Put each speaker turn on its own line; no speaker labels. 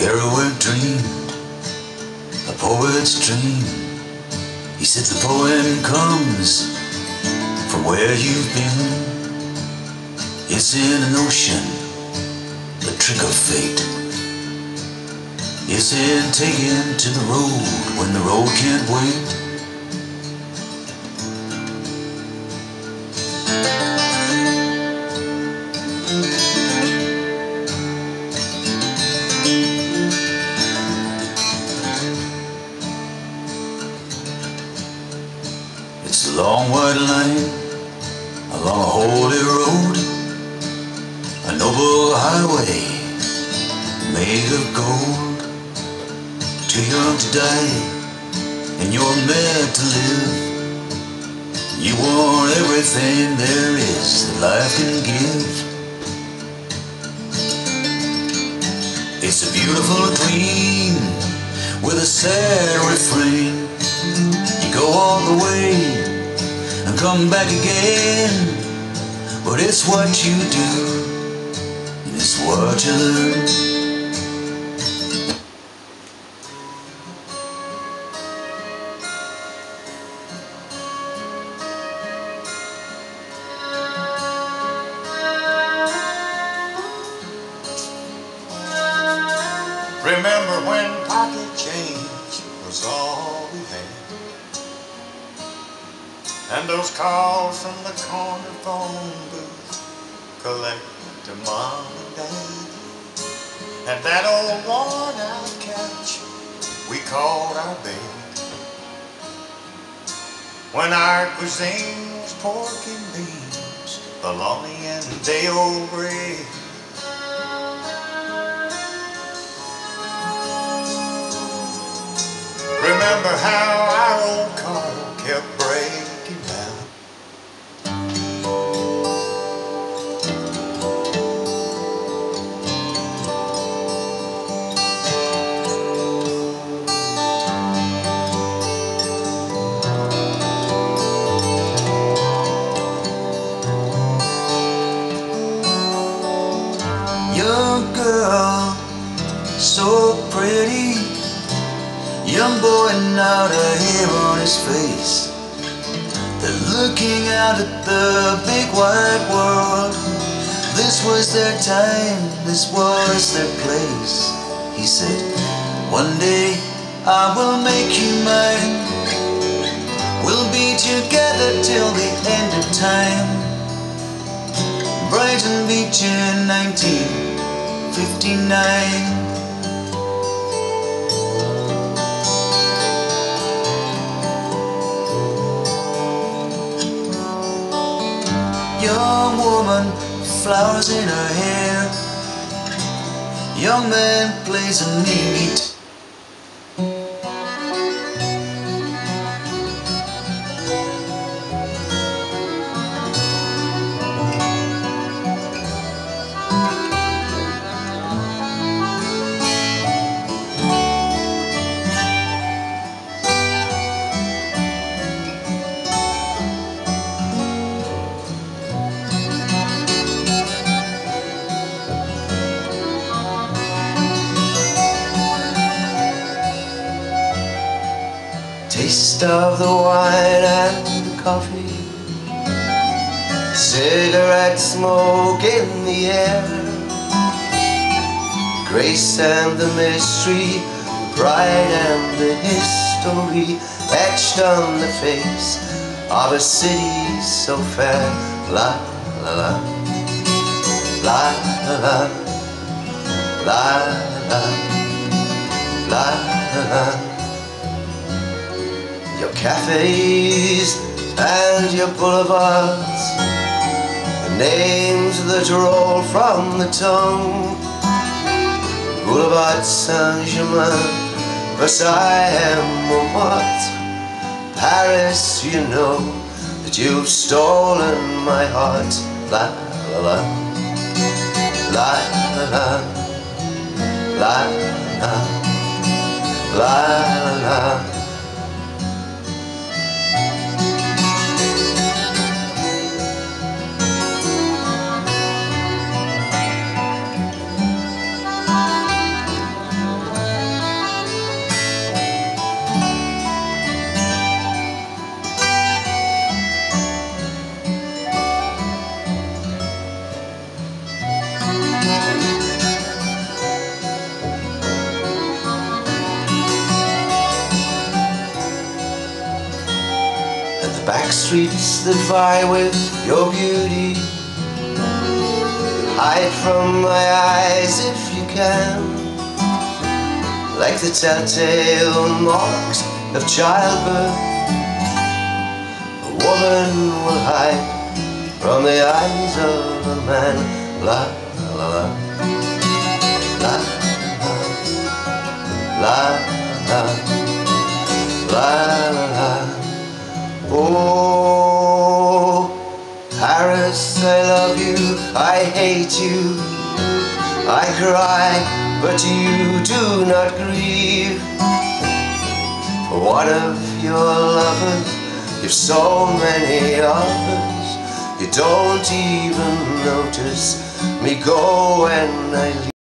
heroic dream, a poet's dream. He said the poem comes from where you've been. It's in an ocean, the trick of fate. It's in taking to the road when the road can't wait. It's a long white line along a holy road, a noble highway made of gold. Too young to die, and you're meant to live. You want everything there is that life can give. It's a beautiful dream with a sad refrain. You go all the way and come back again, but it's what you do, and it's what you learn.
Remember when pocket change was all we had, and those calls from the corner phone booth collected mom and dad, and that old worn out couch we called our bed, when our cuisine was pork and beans, bologna and day-old bread. Remember how our old car kept breaking down,
Young girl, so pretty, young boy now a hair on his face. They're looking out at the big wide world. This was their time, this was their place. He said, one day I will make you mine. We'll be together till the end of time. Brighton Beach in 1959. Young woman, flowers in her hair. Young man plays a neat. Taste of the wine and the coffee, cigarette smoke in the air, grace and the mystery, the pride and the history etched on the face of a city so fair. La la la, la la la, la la la. Your cafes and your boulevards, the names that roll from the tongue. Boulevard Saint-Germain, Versailles and Montmartre. Paris, you know that you've stolen my heart. La la la, la la la, la la, la la. back streets that vie with your beauty. Hide from my eyes if you can, like the telltale marks of childbirth. A woman will hide from the eyes of a man. La la la, la la la, la la la. Oh, Paris, I love you, I hate you, I cry, but you do not grieve. For what of your lovers? You've so many others, you don't even notice me go when I leave.